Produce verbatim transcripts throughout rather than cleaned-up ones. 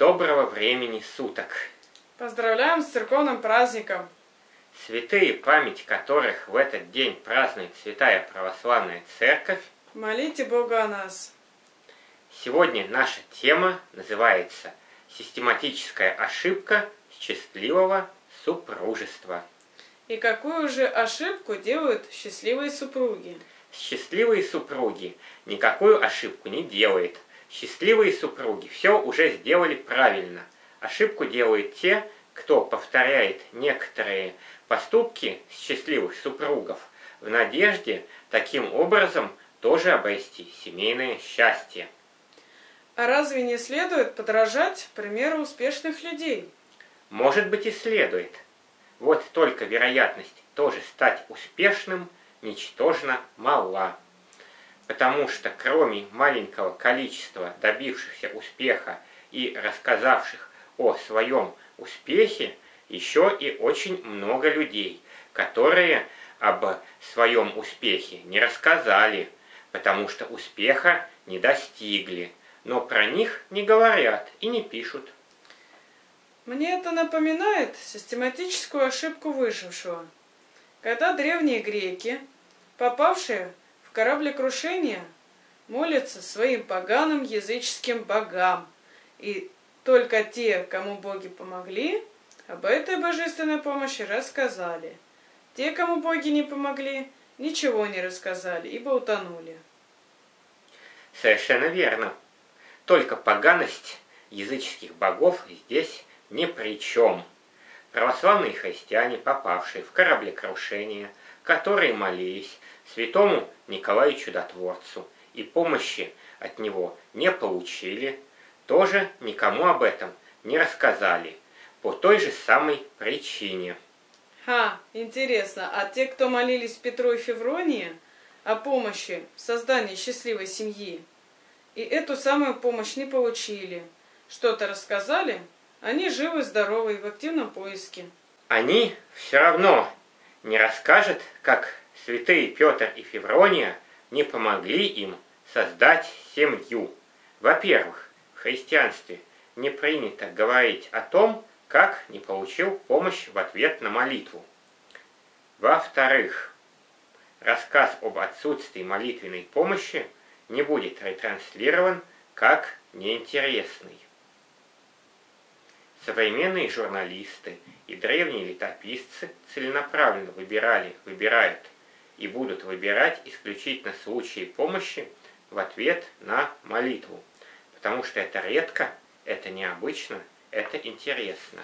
Доброго времени суток! Поздравляем с церковным праздником! Святые, память которых в этот день празднует Святая Православная Церковь, молите Бога о нас! Сегодня наша тема называется «Систематическая ошибка счастливого супружества». И какую же ошибку делают счастливые супруги? Счастливые супруги никакую ошибку не делают. Счастливые супруги все уже сделали правильно. Ошибку делают те, кто повторяет некоторые поступки счастливых супругов в надежде таким образом тоже обрести семейное счастье. А разве не следует подражать примеру успешных людей? Может быть, и следует. Вот только вероятность тоже стать успешным ничтожно мала. Потому что кроме маленького количества добившихся успеха и рассказавших о своем успехе, еще и очень много людей, которые об своем успехе не рассказали, потому что успеха не достигли, но про них не говорят и не пишут. Мне это напоминает систематическую ошибку выжившего. Когда древние греки, попавшие в кораблекрушение, молятся своим поганым языческим богам, и только те, кому боги помогли, об этой божественной помощи рассказали. Те, кому боги не помогли, ничего не рассказали, ибо утонули. Совершенно верно. Только поганость языческих богов здесь ни при чем. Православные христиане, попавшие в кораблекрушение, которые молились святому Николаю Чудотворцу и помощи от него не получили, тоже никому об этом не рассказали, по той же самой причине. Ха, интересно, а те, кто молились Петру и Февронии о помощи в создании счастливой семьи, и эту самую помощь не получили, что-то рассказали, они живы, здоровы и в активном поиске. Они все равно не расскажут, как святые Петр и Феврония не помогли им создать семью. Во-первых, в христианстве не принято говорить о том, как не получил помощь в ответ на молитву. Во-вторых, рассказ об отсутствии молитвенной помощи не будет ретранслирован как неинтересный. Современные журналисты и древние летописцы целенаправленно выбирали, выбирают и будут выбирать исключительно случаи помощи в ответ на молитву, потому что это редко, это необычно, это интересно.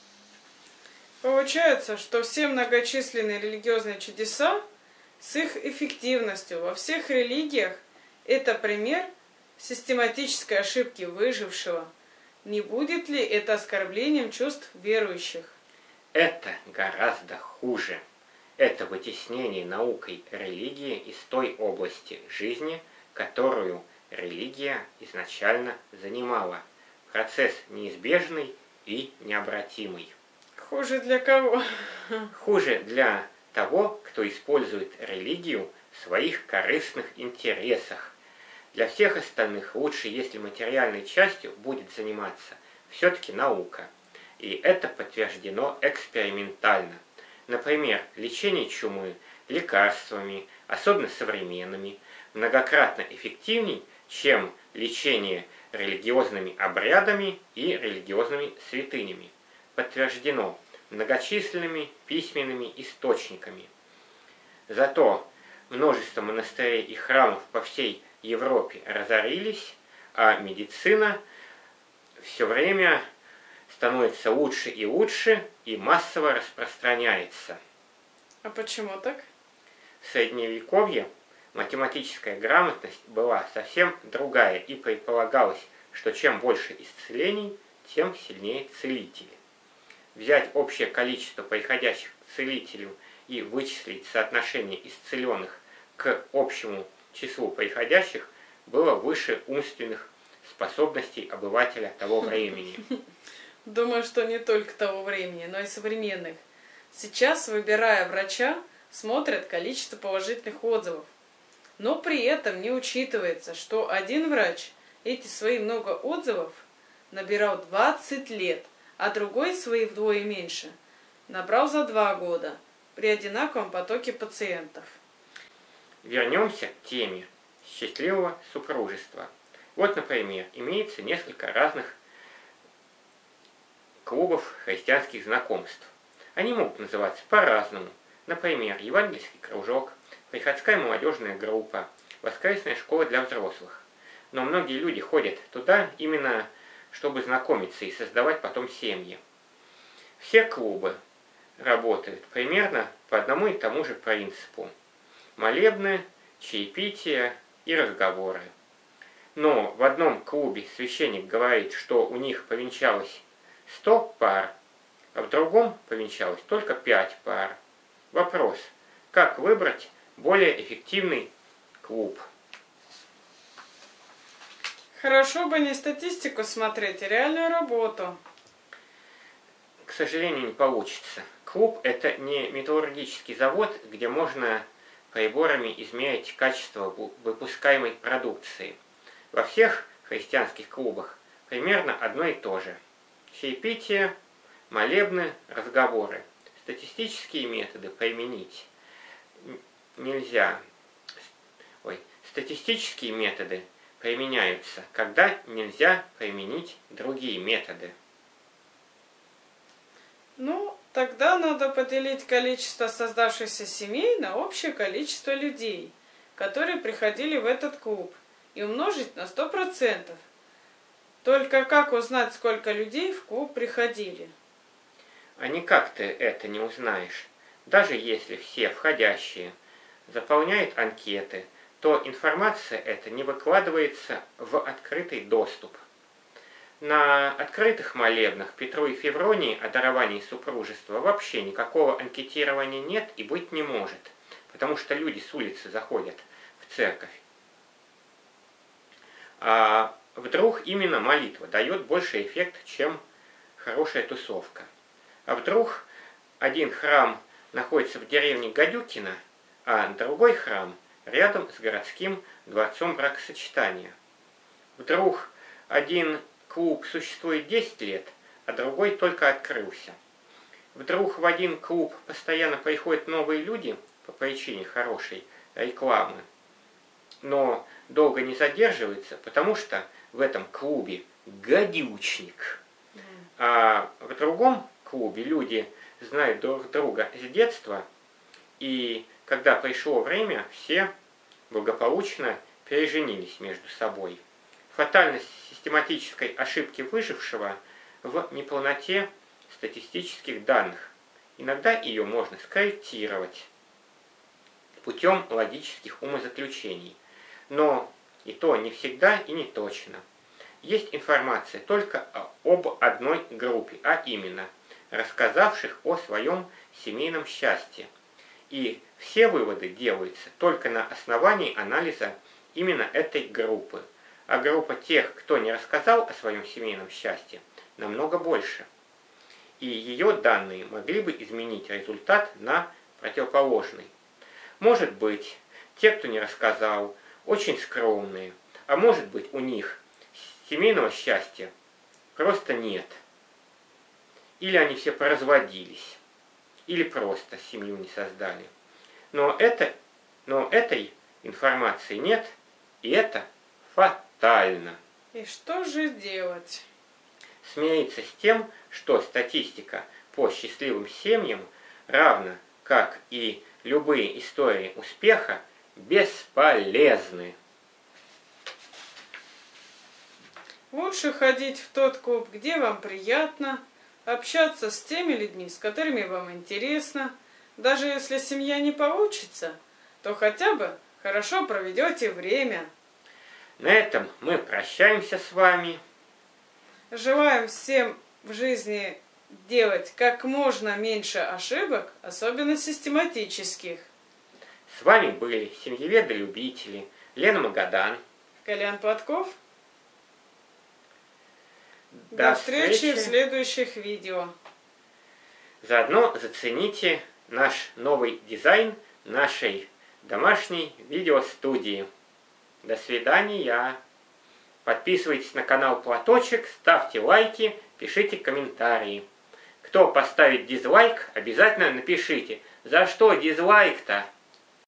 Получается, что все многочисленные религиозные чудеса с их эффективностью во всех религиях – это пример систематической ошибки выжившего. Не будет ли это оскорблением чувств верующих? Это гораздо хуже. Это вытеснение наукой религии из той области жизни, которую религия изначально занимала. Процесс неизбежный и необратимый. Хуже для кого? Хуже для того, кто использует религию в своих корыстных интересах. Для всех остальных лучше, если материальной частью будет заниматься все-таки наука. И это подтверждено экспериментально. Например, лечение чумы лекарствами, особенно современными, многократно эффективней, чем лечение религиозными обрядами и религиозными святынями. Подтверждено многочисленными письменными источниками. Зато множество монастырей и храмов по всей Европе разорились, а медицина все время становится лучше и лучше и массово распространяется. А почему так? В Средневековье математическая грамотность была совсем другая, и предполагалось, что чем больше исцелений, тем сильнее целители. Взять общее количество приходящих к целителю и вычислить соотношение исцеленных к общему числу приходящих было выше умственных способностей обывателя того времени. Думаю, что не только того времени, но и современных. Сейчас, выбирая врача, смотрят количество положительных отзывов. Но при этом не учитывается, что один врач эти свои много отзывов набирал двадцать лет, а другой, свои вдвое меньше, набрал за два года при одинаковом потоке пациентов. Вернемся к теме счастливого супружества. Вот, например, имеется несколько разных клубов христианских знакомств. Они могут называться по-разному. Например, евангельский кружок, приходская молодежная группа, воскресная школа для взрослых. Но многие люди ходят туда именно чтобы знакомиться и создавать потом семьи. Все клубы работают примерно по одному и тому же принципу. Молебны, чаепития и разговоры. Но в одном клубе священник говорит, что у них повенчалось сто пар, а в другом повенчалось только пять пар. Вопрос: как выбрать более эффективный клуб? Хорошо бы не статистику смотреть, а реальную работу. К сожалению, не получится. Клуб – это не металлургический завод, где можно приборами измерить качество выпускаемой продукции. Во всех христианских клубах примерно одно и то же. Чаепитие, молебны, разговоры. Статистические методы применить нельзя. Ой, статистические методы применяются, когда нельзя применить другие методы. Ну, тогда надо поделить количество создавшихся семей на общее количество людей, которые приходили в этот клуб, и умножить на сто процентов. Только как узнать, сколько людей в клуб приходили? А никак ты это не узнаешь. Даже если все входящие заполняют анкеты, то информация эта не выкладывается в открытый доступ. На открытых молебнах Петру и Февронии о даровании супружества вообще никакого анкетирования нет и быть не может, потому что люди с улицы заходят в церковь. А вдруг именно молитва дает больше эффект, чем хорошая тусовка. А вдруг один храм находится в деревне Гадюкино, а другой храм рядом с городским дворцом бракосочетания. Вдруг один клуб существует десять лет, а другой только открылся. Вдруг в один клуб постоянно приходят новые люди по причине хорошей рекламы, но долго не задерживаются, потому что в этом клубе гадючник. А в другом клубе люди знают друг друга с детства, и когда пришло время, все благополучно переженились между собой. Фатальность систематической ошибки выжившего в неполноте статистических данных. Иногда ее можно скорректировать путем логических умозаключений. Но и то не всегда и не точно. Есть информация только об одной группе, а именно рассказавших о своем семейном счастье. И все выводы делаются только на основании анализа именно этой группы. А группа тех, кто не рассказал о своем семейном счастье, намного больше. И ее данные могли бы изменить результат на противоположный. Может быть, те, кто не рассказал, очень скромные, а может быть, у них семейного счастья просто нет. Или они все поразводились, или просто семью не создали. Но, это, но этой информации нет, и это фатально. И что же делать? Смириться с тем, что статистика по счастливым семьям, равно как и любые истории успеха, бесполезны. Лучше ходить в тот клуб, где вам приятно, общаться с теми людьми, с которыми вам интересно. Даже если семья не получится, то хотя бы хорошо проведете время. На этом мы прощаемся с вами. Желаем всем в жизни делать как можно меньше ошибок, особенно систематических. С вами были семьеведы-любители Лена Магадан, Колян Платков. До, До встречи, встречи в следующих видео. Заодно зацените наш новый дизайн нашей домашней видеостудии. До свидания. Подписывайтесь на канал Платочек, ставьте лайки, пишите комментарии. Кто поставит дизлайк, обязательно напишите. За что дизлайк-то?